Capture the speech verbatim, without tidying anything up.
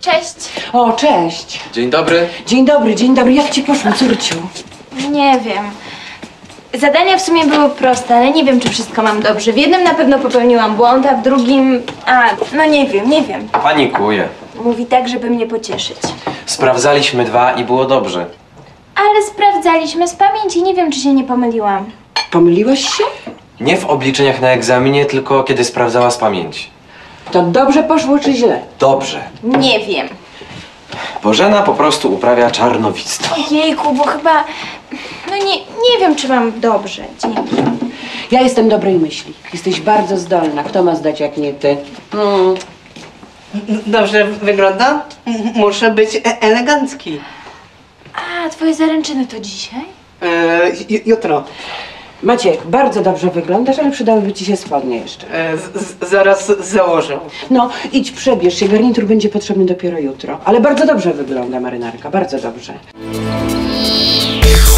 Cześć. O, cześć. Dzień dobry. Dzień dobry, dzień dobry. Jak ci poszło, córciu? Nie wiem. Zadania w sumie były proste, ale nie wiem, czy wszystko mam dobrze. W jednym na pewno popełniłam błąd, a w drugim... A, no nie wiem, nie wiem. Panikuję. Mówi tak, żeby mnie pocieszyć. Sprawdzaliśmy dwa i było dobrze. Ale sprawdzaliśmy z pamięci, nie wiem, czy się nie pomyliłam. Pomyliłeś się? Nie w obliczeniach na egzaminie, tylko kiedy sprawdzała z pamięci. To dobrze poszło, czy źle? Dobrze. Nie wiem. Bożena po prostu uprawia czarnowictwo. Ojejku, bo chyba... No nie, nie wiem, czy mam dobrze. Dzięki. Ja jestem dobrej myśli. Jesteś bardzo zdolna. Kto ma zdać, jak nie ty? Mm. Dobrze wyglądam? M- Muszę być e elegancki. A, twoje zaręczyny to dzisiaj? E, ju- jutro. Maciek, bardzo dobrze wyglądasz, ale przydałyby ci się spodnie jeszcze. E, z- z- zaraz założę. No, idź, przebierz się. Garnitur będzie potrzebny dopiero jutro. Ale bardzo dobrze wygląda marynarka, bardzo dobrze.